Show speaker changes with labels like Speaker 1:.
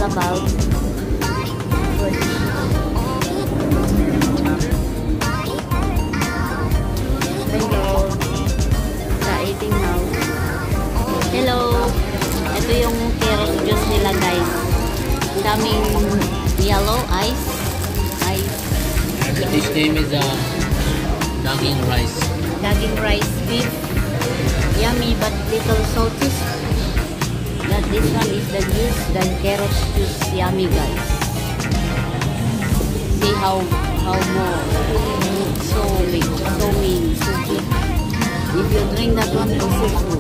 Speaker 1: about food. Hello. Sa eating house. Hello. Ito yung carrot juice nila, guys. Daming yellow ice.
Speaker 2: This name is daging rice.
Speaker 1: Daging rice beef. Yummy but little salty. But this one is the juice, the carrot juice. Yummy, guys. See how more. So big, so mean, so big. If you drink that one, it's so good.